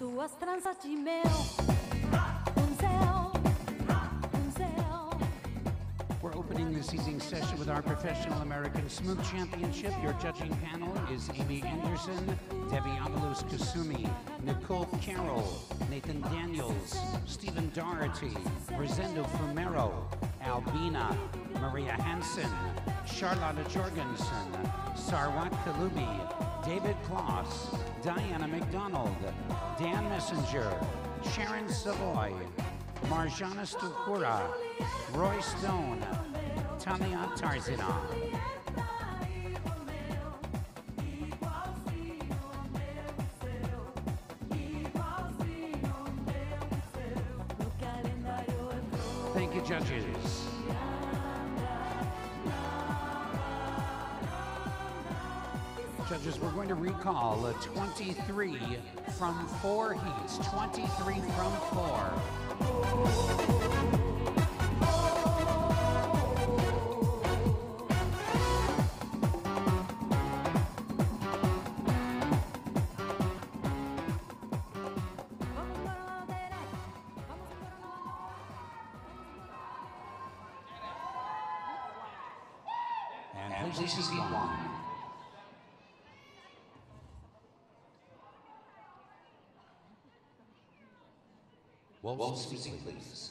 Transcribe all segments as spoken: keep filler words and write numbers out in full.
suas tranças de mel. Um céu, um céu. We're opening this evening's session with our Professional American Smooth Championship. Your judging panel is Amy Anderson, Debbie Avalos-Kasumi, Nicole Carroll, Nathan Daniels, Stephen Doherty, Rosendo Fumero, Albina, Maria Hansen, Charlotte Jorgensen, Sarwat Kalubi, David Kloss, Diana McDonald, Dan Messenger, Sharon Savoy, Marjana Stukura, Roy Stone, Tania Tarzina. Thank you, judges. Judges, we're going to recall uh, twenty-three from four heats. twenty-three from four. And please see one. Wolves, music, please.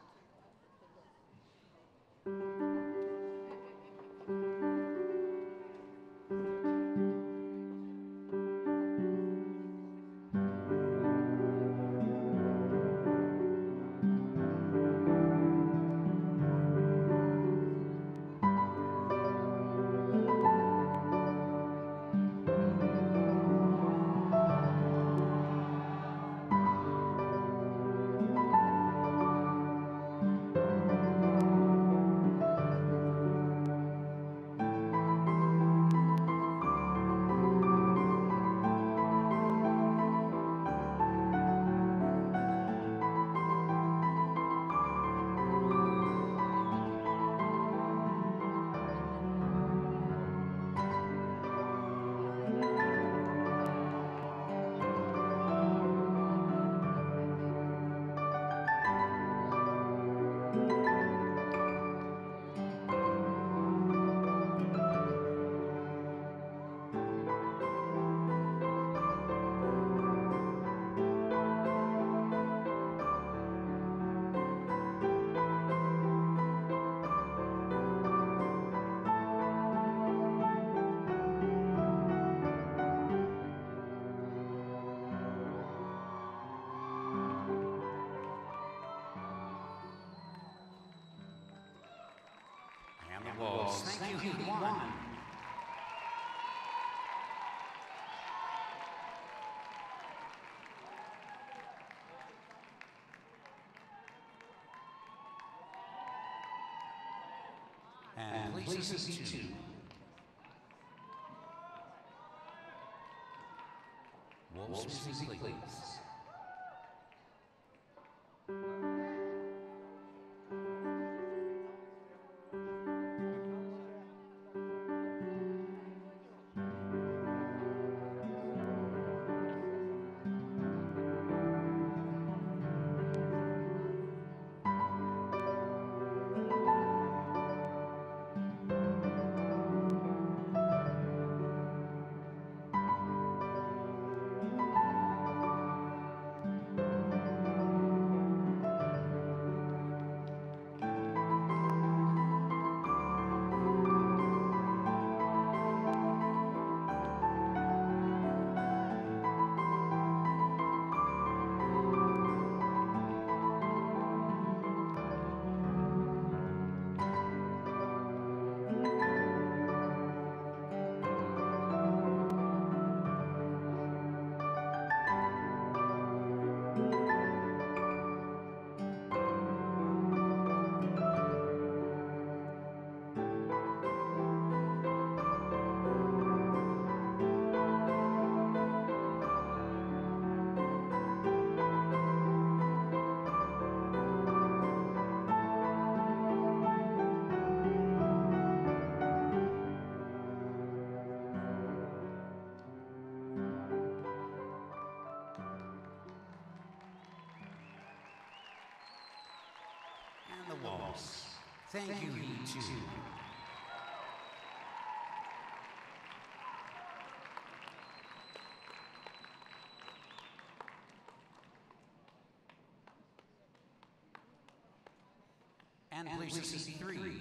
Thank you, he won. And please see two. Wolves, music, please. Thank, Thank you, Heat two. And places Heat three.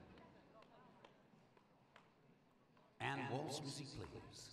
And Wolves music, please.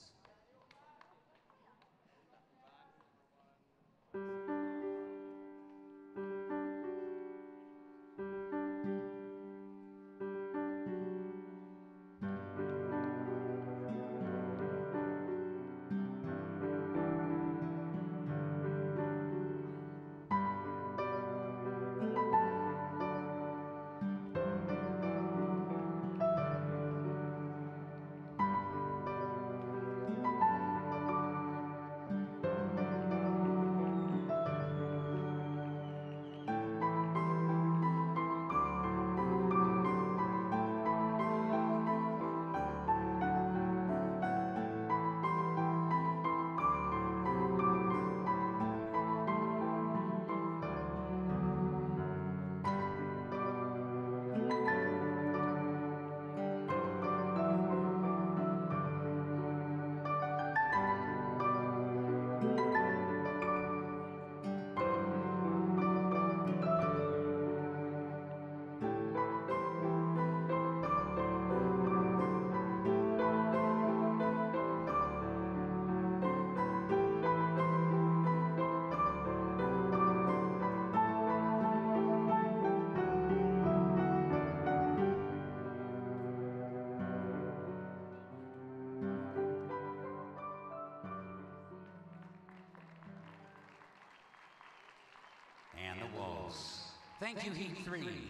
And the Wolves. Thank, Thank you, Heat three. three.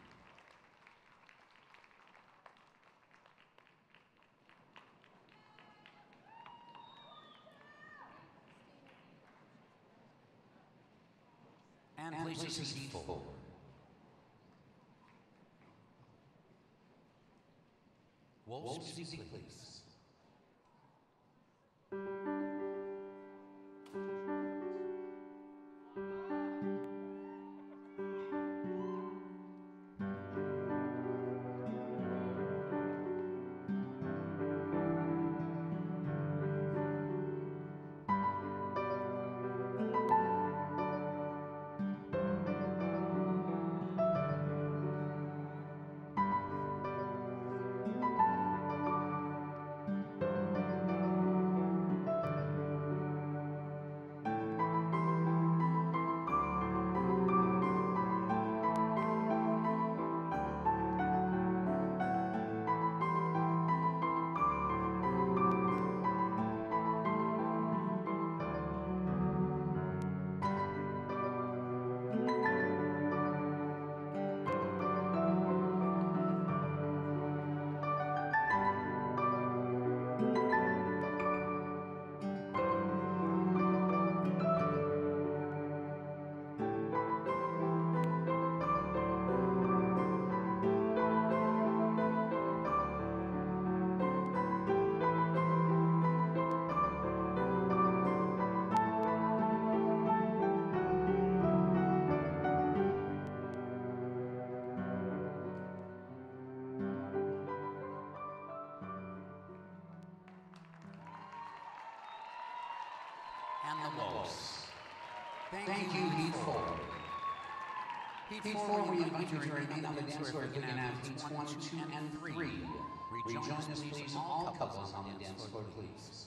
And, and places Heat four. four. Wolves, Wolves music, please. And the Wolves. Thank, Thank you, Heat four. Heat, Heat four, we invite you to remain on the dance floor looking at Heats one, two, and three. Rejoin us, please, all couples on the dance floor, please.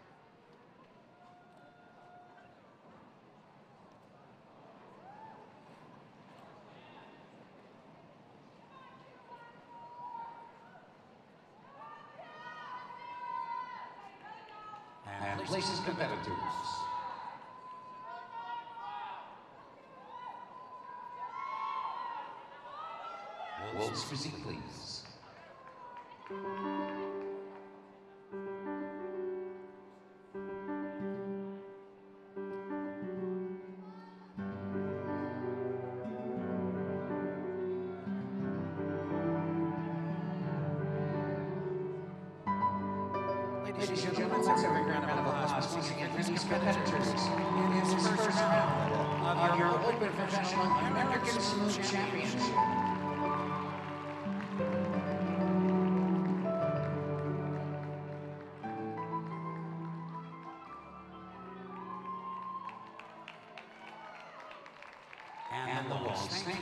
And places competitors. Wolves music, please. Ladies and gentlemen, let's have a round of applause once again for these competitors in this first round of your Open Professional American Smooth Championship.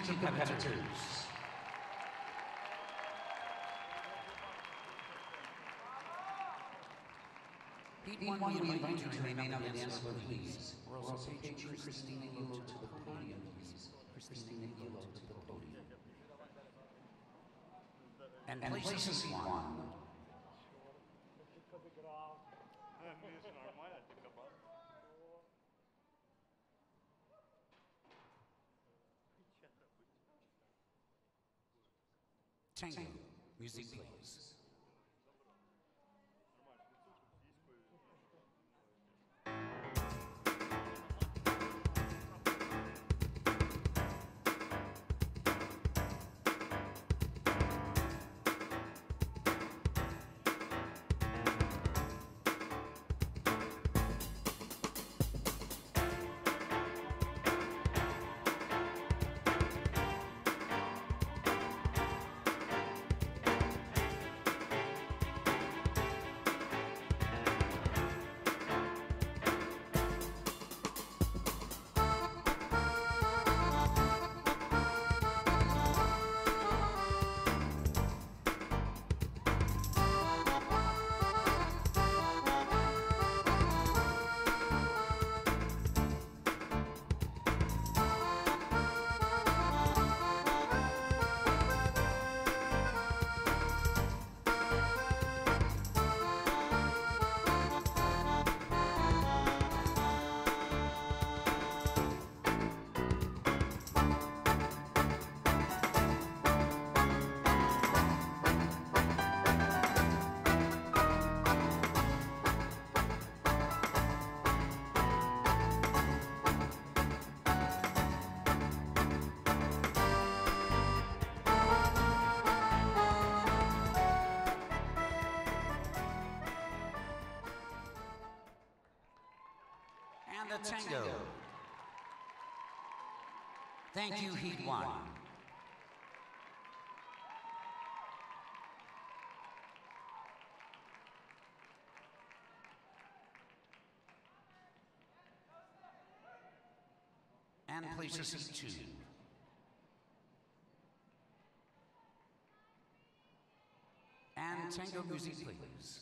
competitors. Heat one, we invite you to remain on the dance floor, please. We're also taking Christina Yolo to the podium, please. Christina Yolo to the podium. And, and place a seat one. Tango, music please. And the tango. Thank you, Heat One. And please a seat two. And tango music, please.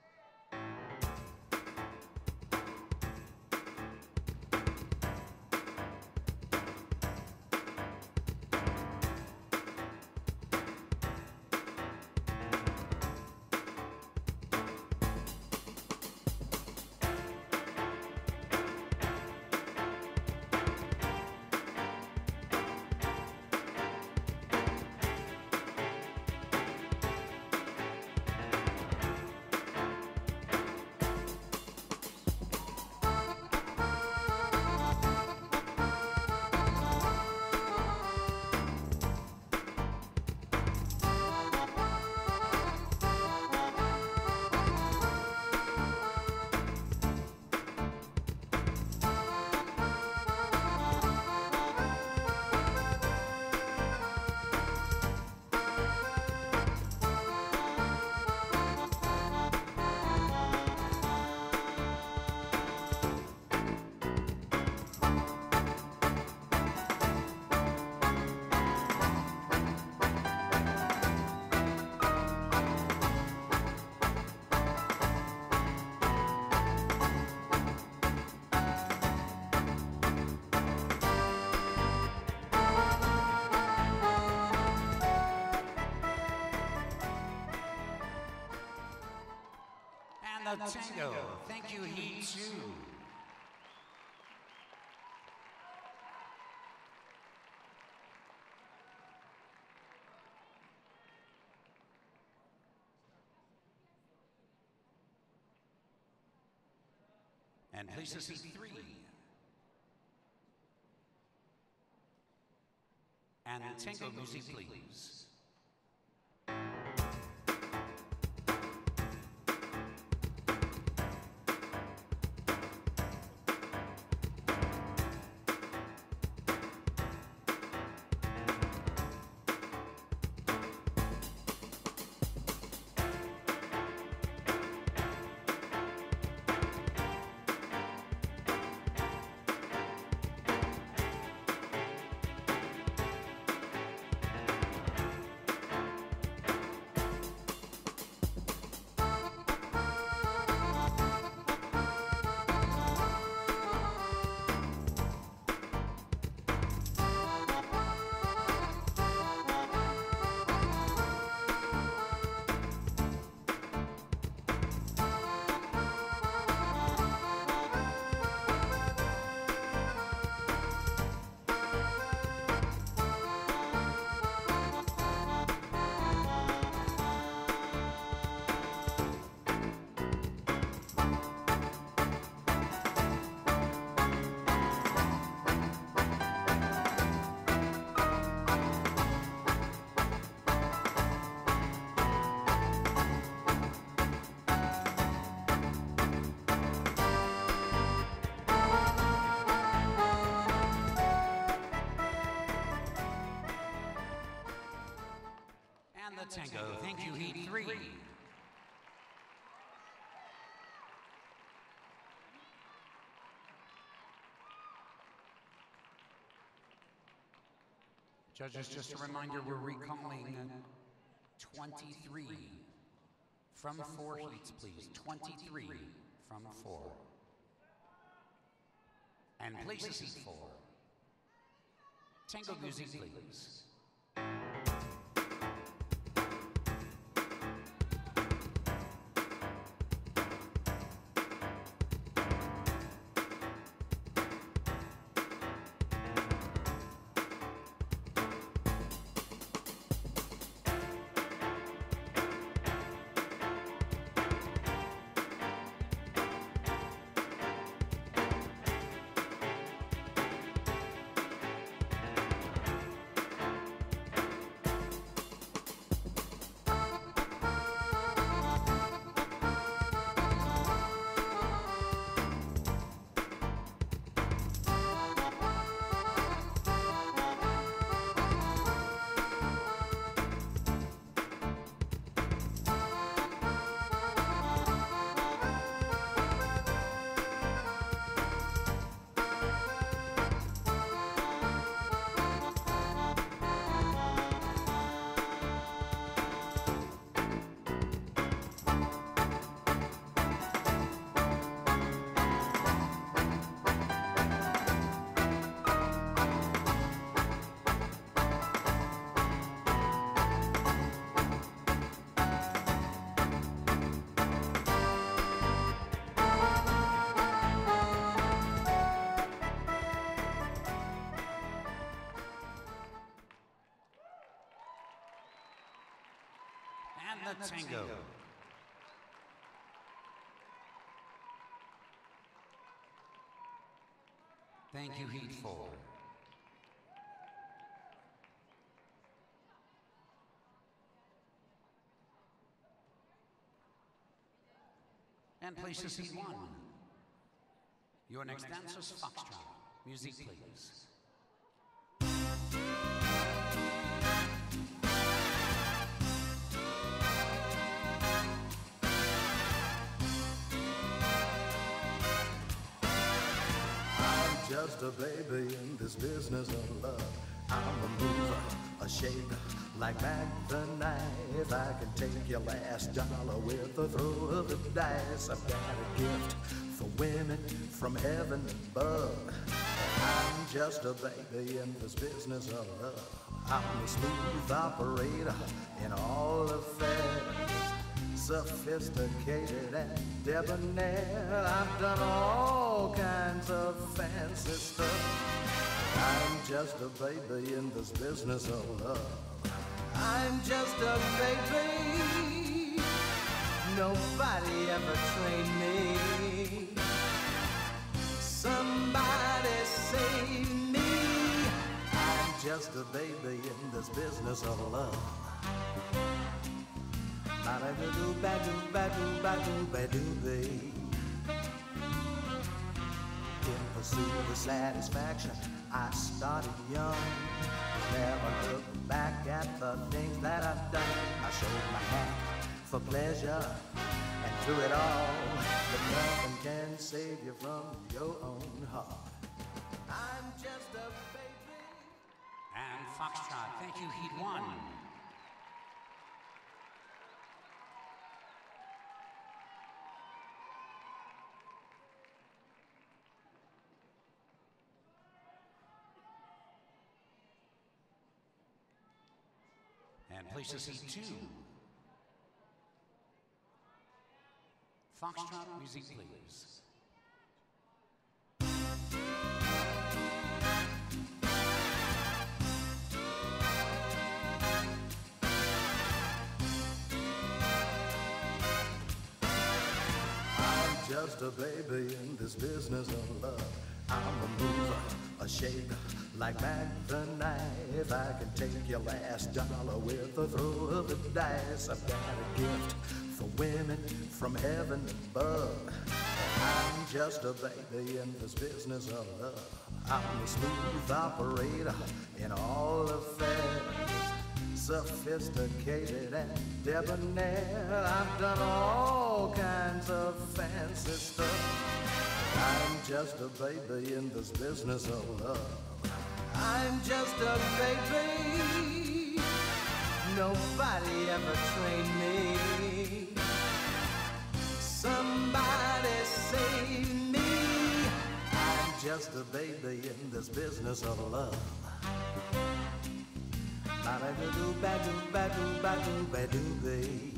And the tango. Thank you, Heat Two. And please a seat three. And tango music, please. Judges, just a reminder, we're recalling twenty-three from four heats, please. twenty-three from four. And places heat four. Tango music, please. And the tango. Thank you, Heat Four. And places Heat One. Your next dancer's Foxtrot. Music, please. Just a baby in this business of love. I'm a mover, a shaker, like Mac the knife. I can take your last dollar with a throw of the dice. I've got a gift for women from heaven above. I'm just a baby in this business of love. I'm a smooth operator in all affairs. Sophisticated and debonair. I've done all kinds of fancy stuff. I'm just a baby in this business of love. I'm just a baby. Nobody ever trained me. Somebody save me. I'm just a baby in this business of love. In pursuit of satisfaction, I started young. Never looked back at the things that I've done. I showed my hand for pleasure, and through it all, but nothing can save you from your own heart. I'm just a baby. And Foxtrot, thank you, Heat One. And places Heat Two. Foxtrot, music, please. I'm just a baby in this business of love. I'm a mover, a shaker, like Mac the knife. I can take your last dollar with a throw of the dice. I've got a gift for women from heaven above. I'm just a baby in this business of love. I'm a smooth operator in all affairs. Sophisticated and debonair. I've done all kinds of fancy stuff. I'm just a baby in this business of love. I'm just a baby. Nobody ever trained me. Somebody save me. I'm just a baby in this business of love. Ba-da-da-doo-ba-doo-ba-doo-ba-doo-ba-doo-bay.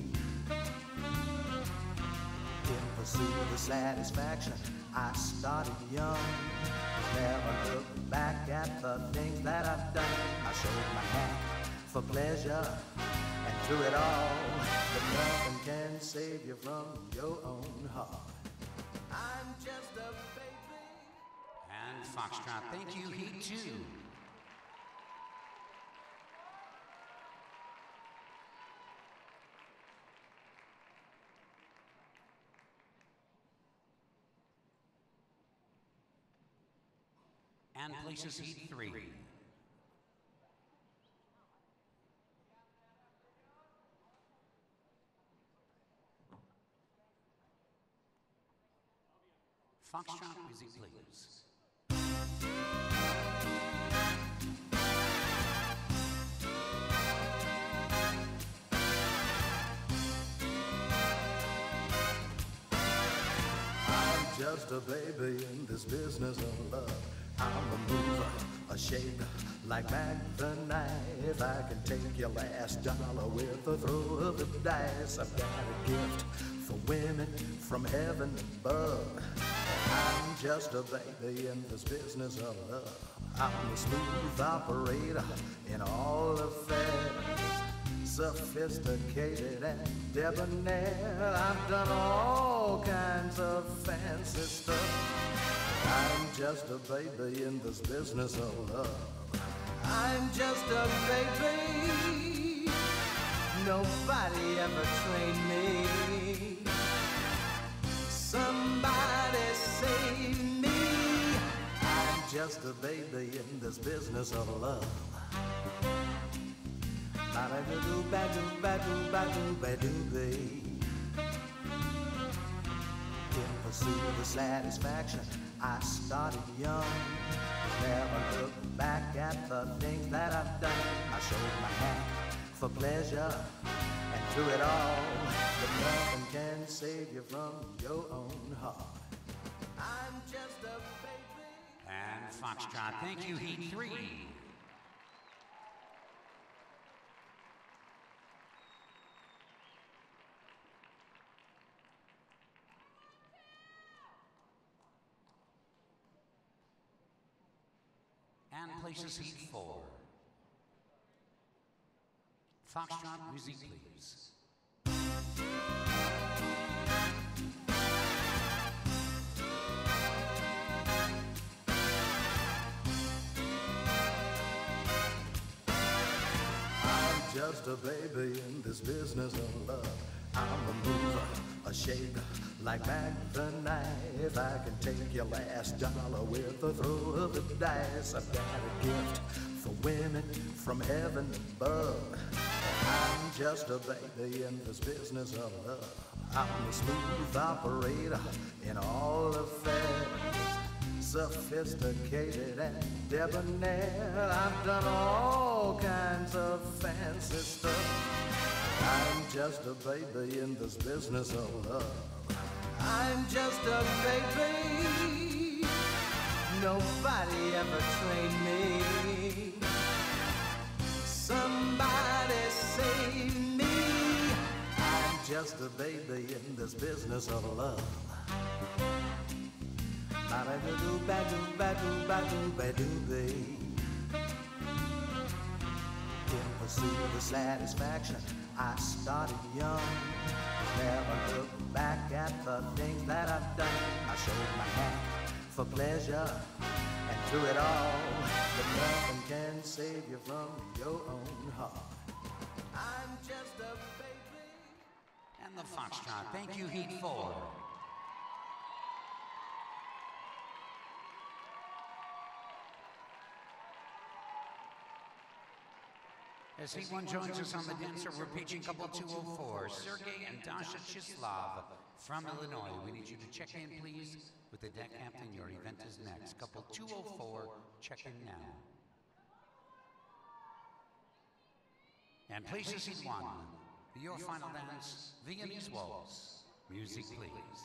In pursuit of the satisfaction, I started young. Never looked back at the things that I've done. I showed my hand for pleasure, and through it all, but nothing can save you from your own heart. I'm just a baby. And Foxtrot, thank you, Heat two. And places Heat three. Foxtrot music, please. I'm just a baby in this business of love. I'm a mover, a shaker, like Mac the knife. I can take your last dollar with a throw of the dice. I've got a gift for women from heaven above. I'm just a baby in this business of love. I'm a smooth operator in all affairs, sophisticated and debonair. I've done all kinds of fancy stuff. I'm just a baby in this business of love. I'm just a baby. Nobody ever trained me. Somebody save me. I'm just a baby in this business of love. Ba-da-da-doo-ba-doo-ba-doo-ba-doo-ba-doo-bay. In pursuit of the satisfaction, I started young. Never looked back at the things that I've done. I showed my hand for pleasure, and through it all, but nothing can save you from your own heart. I'm just a baby. And Foxtrot, thank you, Heat three. And places Heat four. Foxtrot music, please. I'm just a baby in this business of love. I'm a mover, a shaker, like Mac the knife. I can take your last dollar with a throw of the dice. I've got a gift for women from heaven above. I'm just a baby in this business of love. I'm a smooth operator in all affairs, sophisticated and debonair. I've done all kinds of fancy stuff. I'm just a baby in this business of love. I'm just a baby. Nobody ever trained me. Somebody save me. I'm just a baby in this business of love. Ba-da-da-doo-ba-doo-ba-doo-ba-doo-ba-doo-bay. In pursuit of the satisfaction, I started young. Never looked back at the things that I've done. I showed my hand for pleasure, and through it all, but nothing can save you from your own heart. I'm just a baby. And the Foxtrot, thank you, Heat four. As Heat one joins us on the dancer, we're paging couple two oh four, Sergey and Dasha Chislav from Illinois. We need you to check in, please, with the deck captain. Your event is next. Couple two oh four, check in now. And please to seat one. Your final dance, Viennese Waltz. Music, please.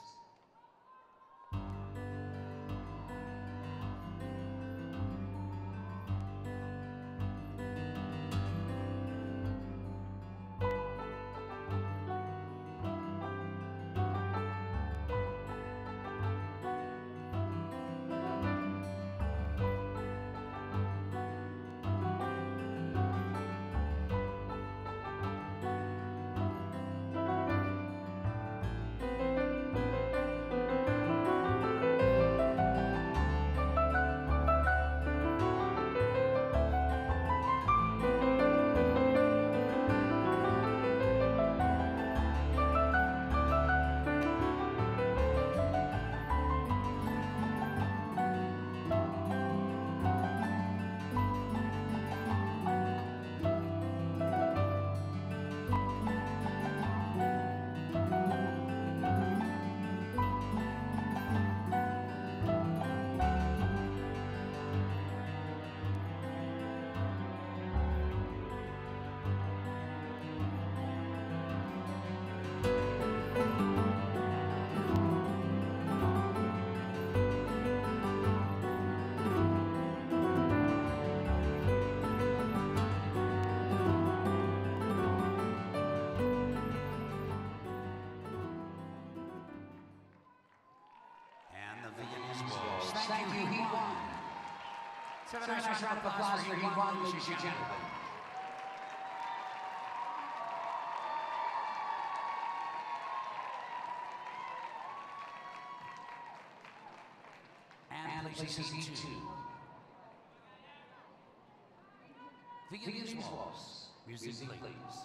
Thank you, Heat One. So a nice round of applause for Heat One, ladies and gentlemen. And please see Heat Two. Viennese Waltz. Music, please.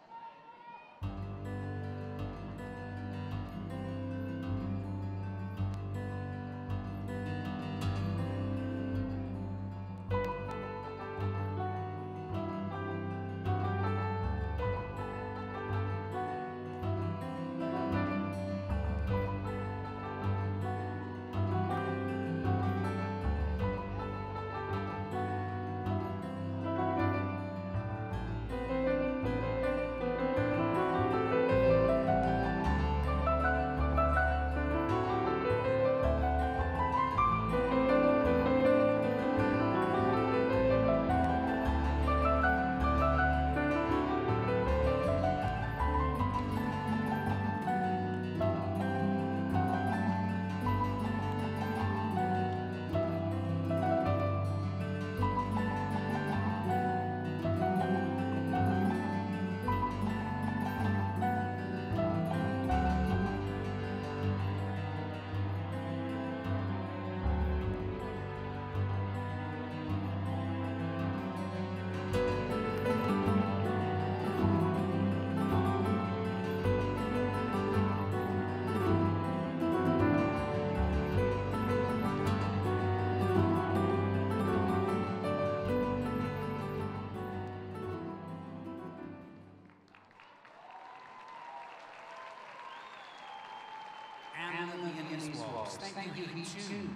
And the Viennese Waltz. Thank you, Heat Two.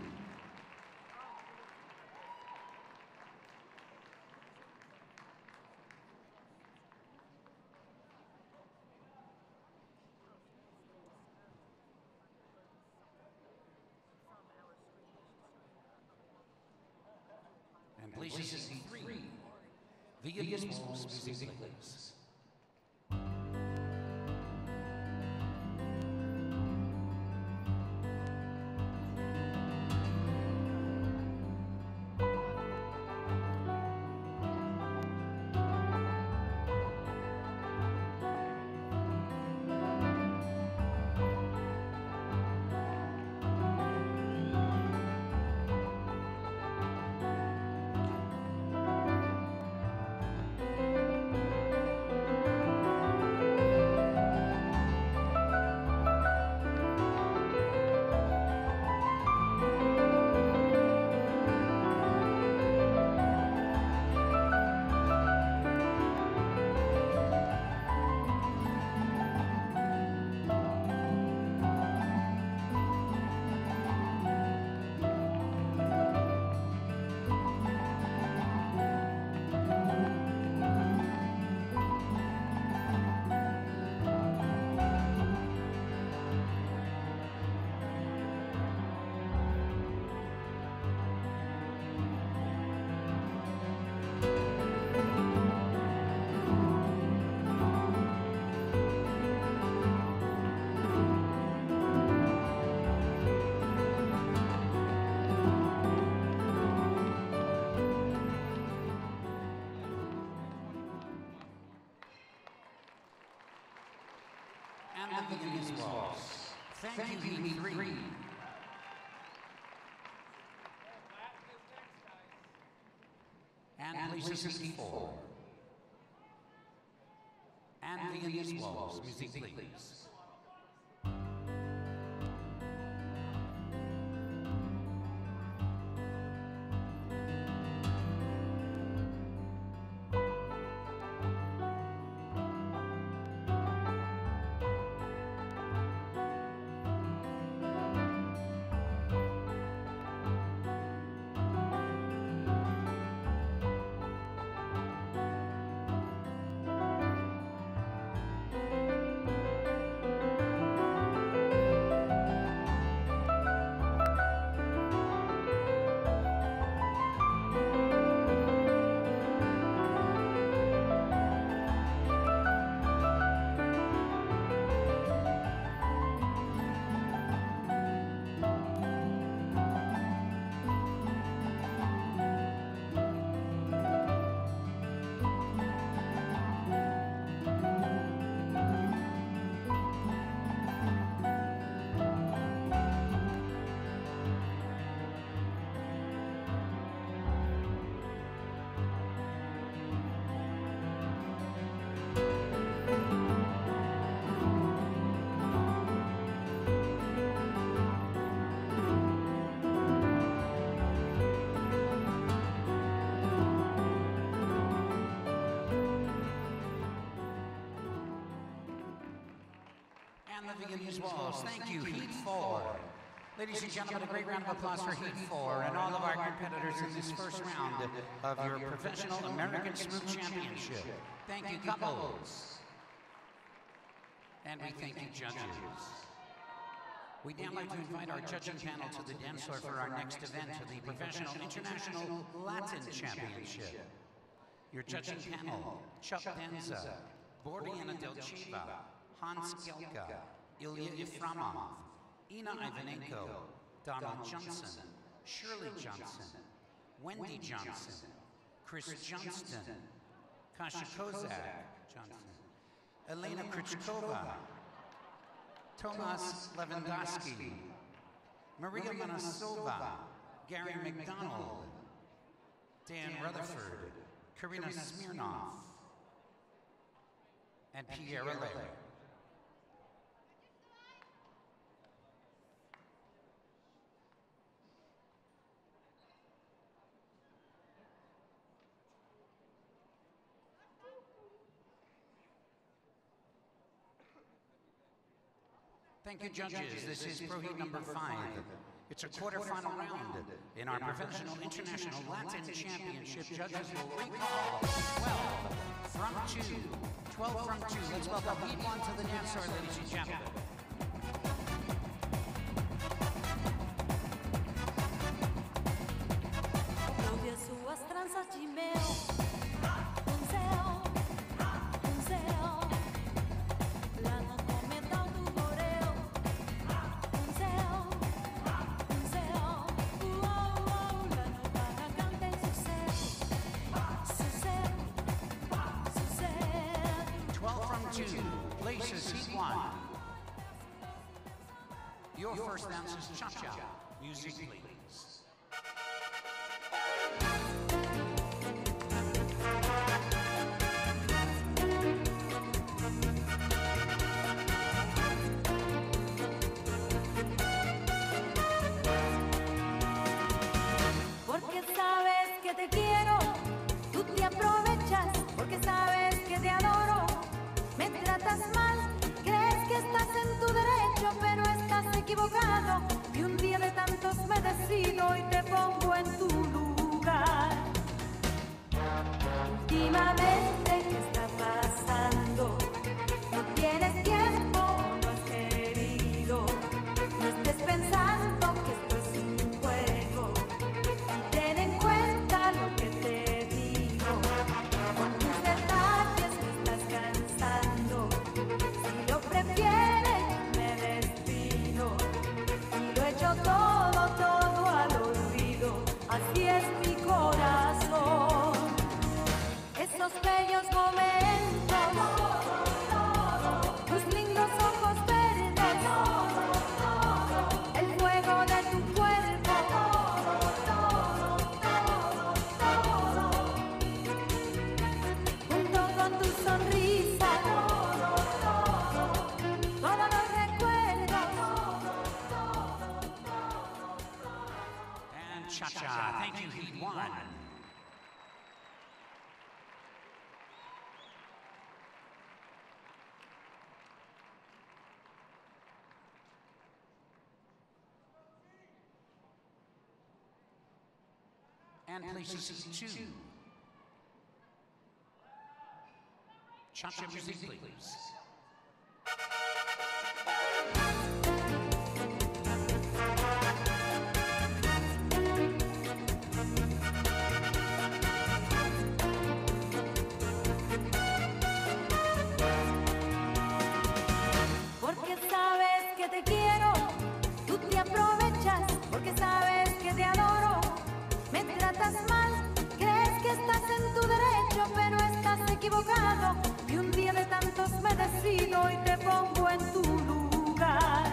And please to seat three. Viennese Waltz. Music, please. Thank you, Heat three. And places Heat four. And the Indian Swallows, music please. Indian Swallows. Thank you, Heat four. Ladies and gentlemen, a great round of applause for Heat four and all of our competitors in this first round of your Professional American Smooth Championship. Thank you, couples. And we thank you, judges. We'd now like to invite our judging panel to the dance floor for our next event, the Professional International Latin Championship. Your judging panel: Chuck Denza, Bordiana Del Chiva, Hans Gelka, Ilya Iframov, Ina Ivanenko, Donald Johnson, Shirley Johnson, Wendy Johnson, Chris Johnston, Kasha Kozak Johnson, Elena Krichkova, Tomas Lewandowski, Maria Manasova, Gary McDonald, Dan Rutherford, Karina Smirnov, and Pierre Allaire. Thank you, judges. This is Pro Heat number five. It's a quarterfinal round in our Professional International Latin Championship. Judges will recall twelve from two. twelve from two. Let's welcome Heat one to the dance floor, ladies and gentlemen. Eu vi as suas tranças de mel, um céu, um céu, lá no comedal do Borel, um céu, um céu, uou, uou, lá no barracão tem sucesso, sucesso, sucesso. twelve from two, places Heat one. Your first dance is Cha-Cha. Music, please. Porque sabes que te quiero, tú te aprovechas, porque sabes que te adoro, me tratas mal, crees que estás en tu derecho, pero estás equivocado, y un día de tantos me decido Cha-Cha. Thank you, Heat One. And places two. Cha-Cha music, please. Porque sabes que te quiero, tú te aprovechas, porque sabes que te adoro. Me tratas mal, crees que estás en tu derecho, pero estás equivocado. Y un día de tantos me decido y te pongo en tu lugar.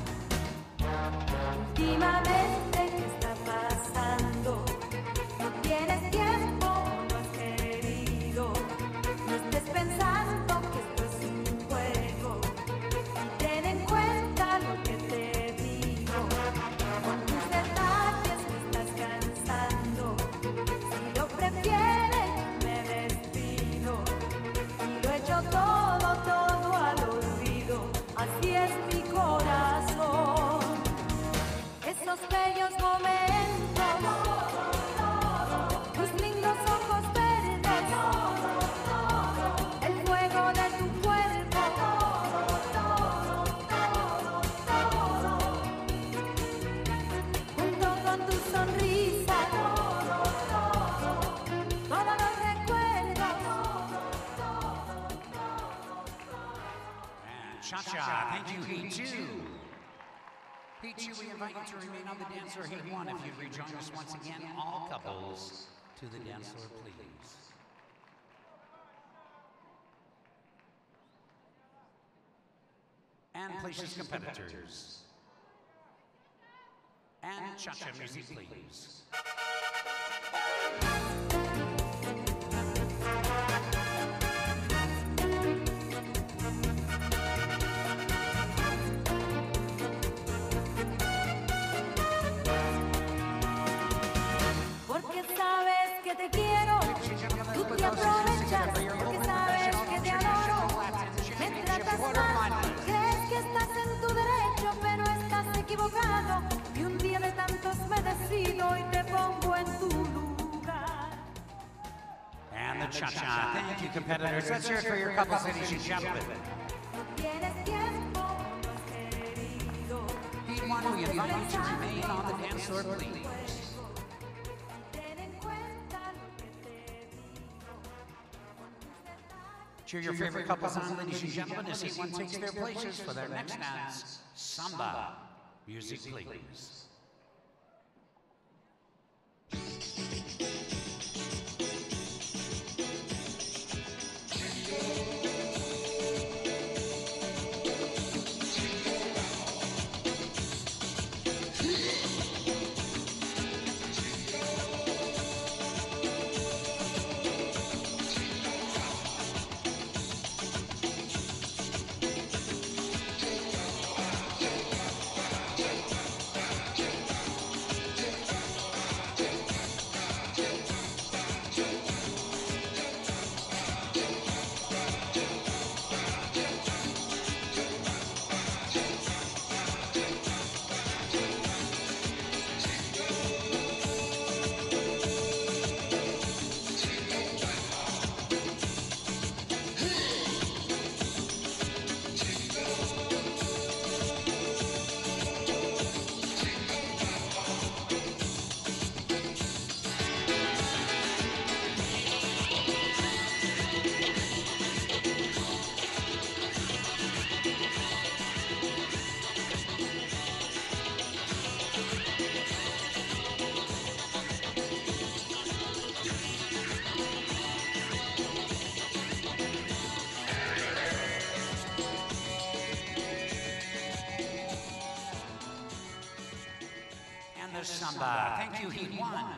Últimamente, ¿qué está pasando? No tienes tiempo, no has querido. No estés pensando que esto es un juego. Y ten en cuenta lo que te digo. Con tus detalles me estás cansando. Si lo prefieres, me despido. Y lo echo todo, todo al olvido. Así es mi corazón. Esos bellos momentos, tus lindos ojos verdes, el fuego de tu cuerpo, junto con tu sonrisa, todos los recuerdos. And Cha-Cha. Thank you, Heat Two. Heat Two, we invite you to remain on the dance floor. Heat One, if you'd rejoin us once again, all couples to the dance floor, please. And places competitors. And Cha-Cha music, please. Porque sabes que te quiero, tú te aprovechas, porque sabes que te adoro. Me tratas mal, crees que estás en tu derecho, pero estás equivocado. Y un día de tantos me decido y te pongo en tu lugar. And the Cha-Cha. Thank you, competitors. Let's hear it for your couples, ladies and gentlemen. No tienes tiempo, no has querido. Heat One, we invite you to remain on the dance floor, please. Ten en cuenta lo que te digo. Con tus detalles. Cheer your favorite couples on, ladies and gentlemen, as Heat One takes their places for their next dance, Samba. Music, please. Samba. Thank you, Heat One.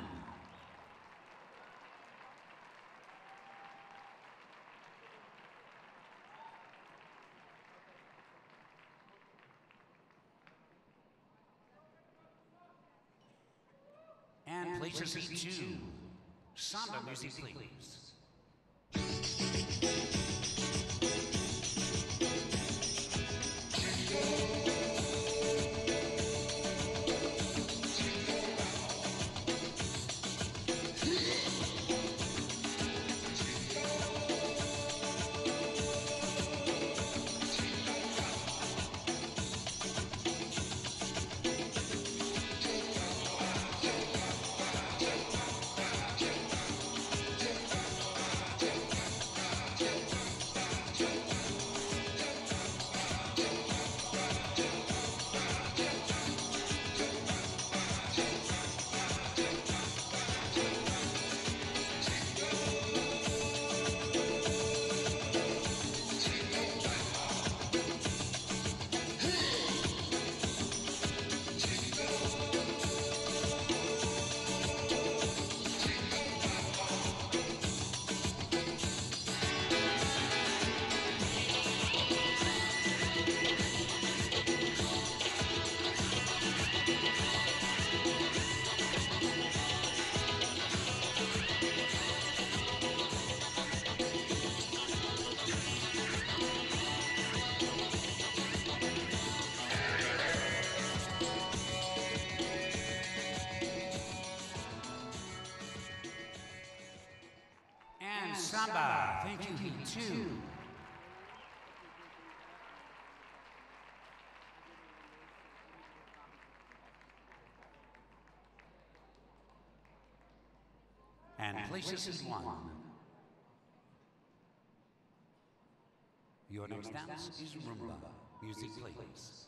And places heat two. Samba music, please. Samba, thank you, heat two. And places is one. Your next dance is rumba. Music, please.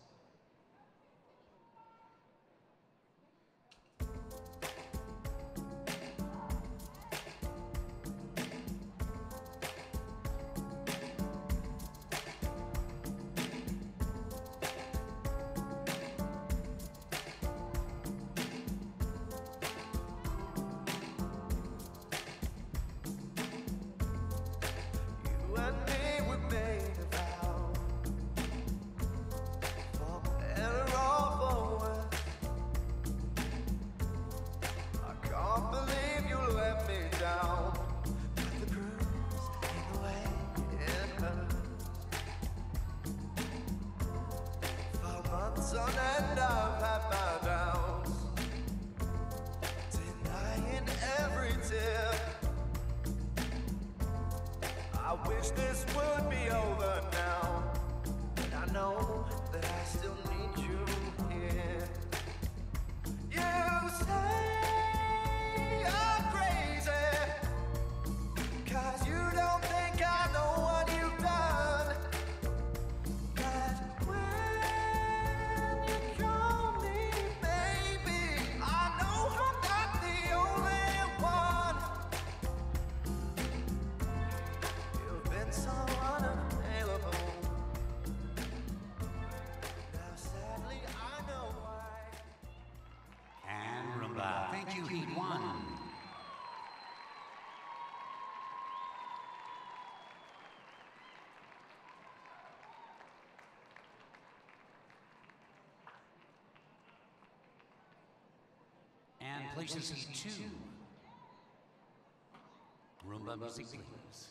Son and I've had my doubts, denying every tear. I wish this would be over now, but I know that I still need you here. You say I'm crazy, 'cause you don't think I know what you've done. Thank you, heat one. And places heat two. Rumba music, please.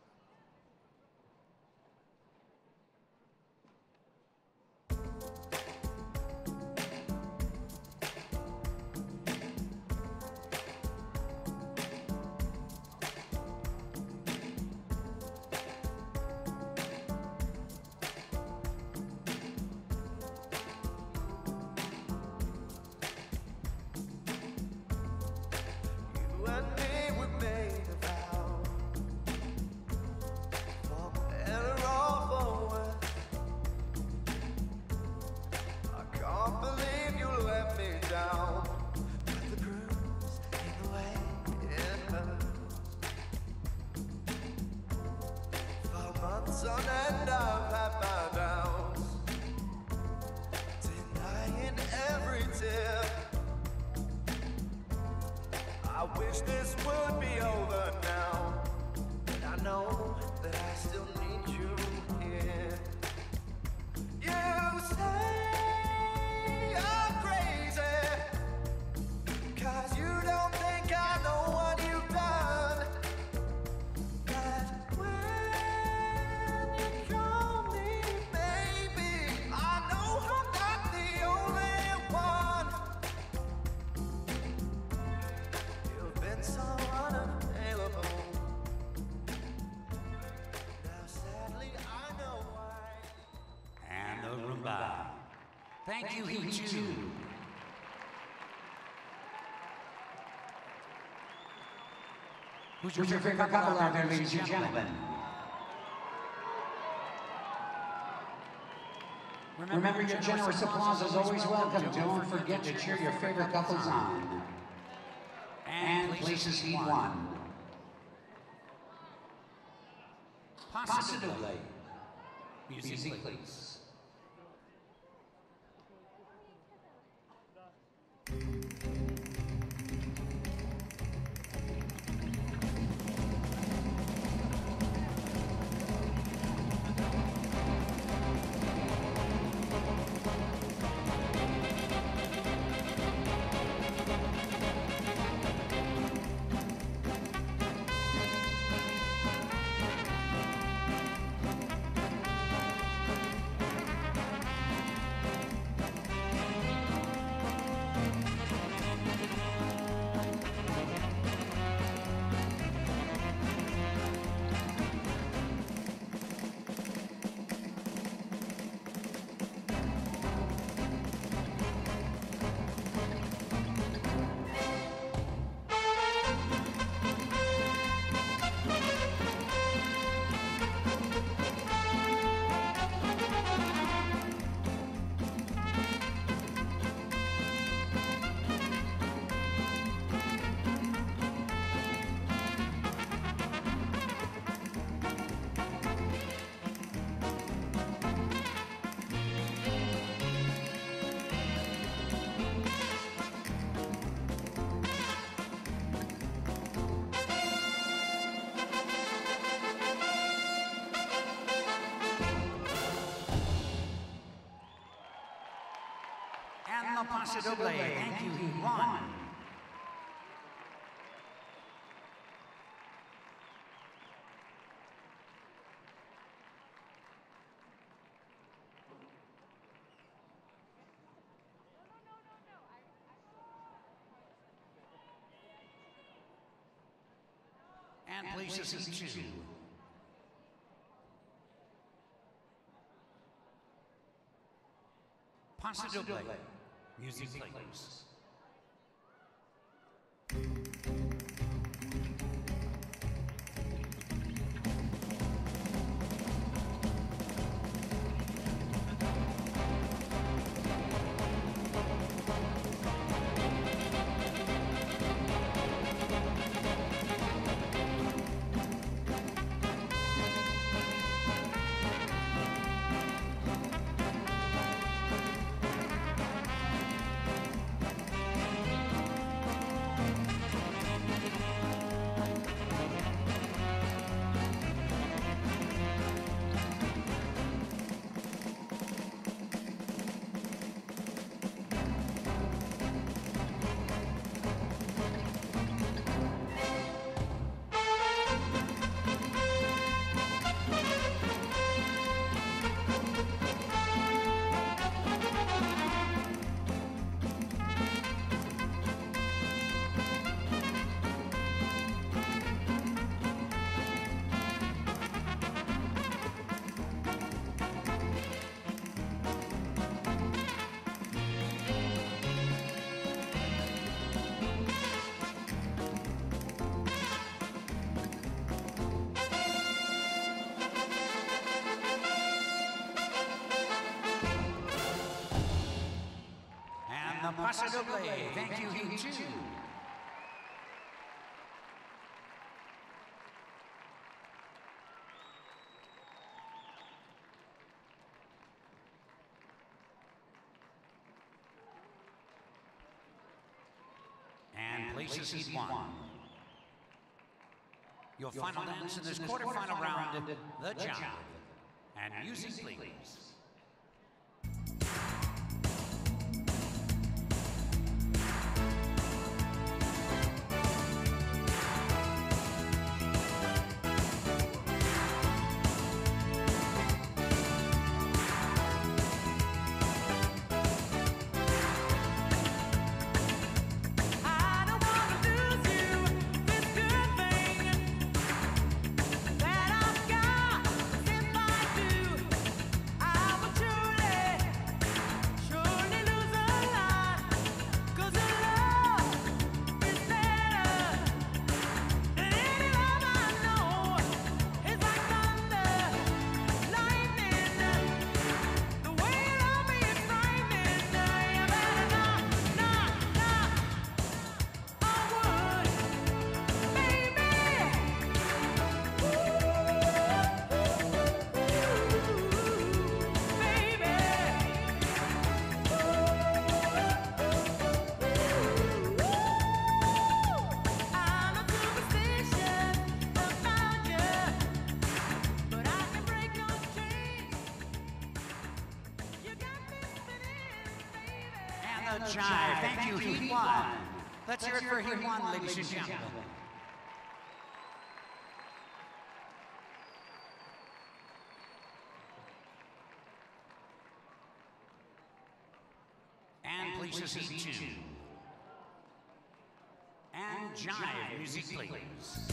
Son and I've had my doubts, denying every tear. I wish this would be over now, but I know that I still need you here. You say I'm crazy, 'cause you don't think Thank you, Heat two. Who's your favorite couple out there, ladies and gentlemen? Remember, your generous applause is always welcome. Don't forget to cheer your favorite couples on. And places Heat one. Possibly. Music, please. And the Paso Doble. Thank you, Heat one. And places Heat two. Paso Doble. Music, please. The Paso Doble. Thank you, Heat two. And places Heat one. Your final dance in this quarterfinal round, the Jive. And music, please. I the jive. Thank you, Heat One. Let's hear it for Heat One, ladies and gentlemen. And Police's Heat Two. And jive music, please.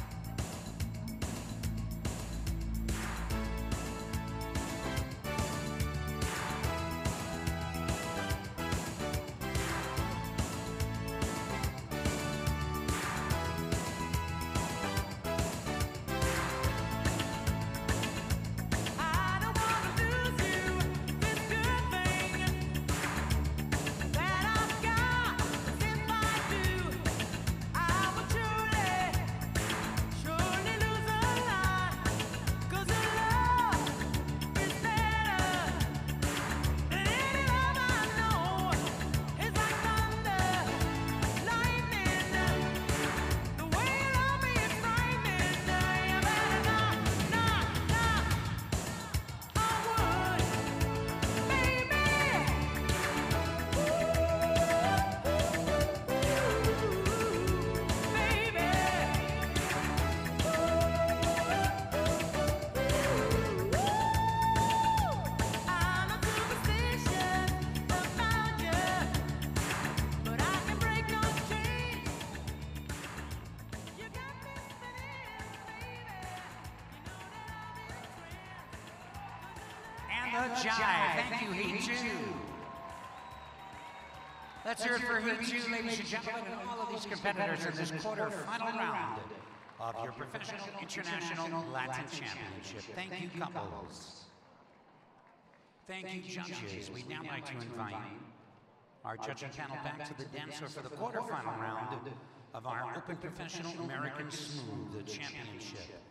The jive. Thank you, Heat Two. Let's hear it for Heat Two, ladies and gentlemen, and all of these competitors in this quarter-final round of your Professional International Latin Championship. Thank you, couples. Thank you, judges. We'd now like to invite our judging panel back to the dancer for the quarter-final round of our Open Professional American Smooth Championship.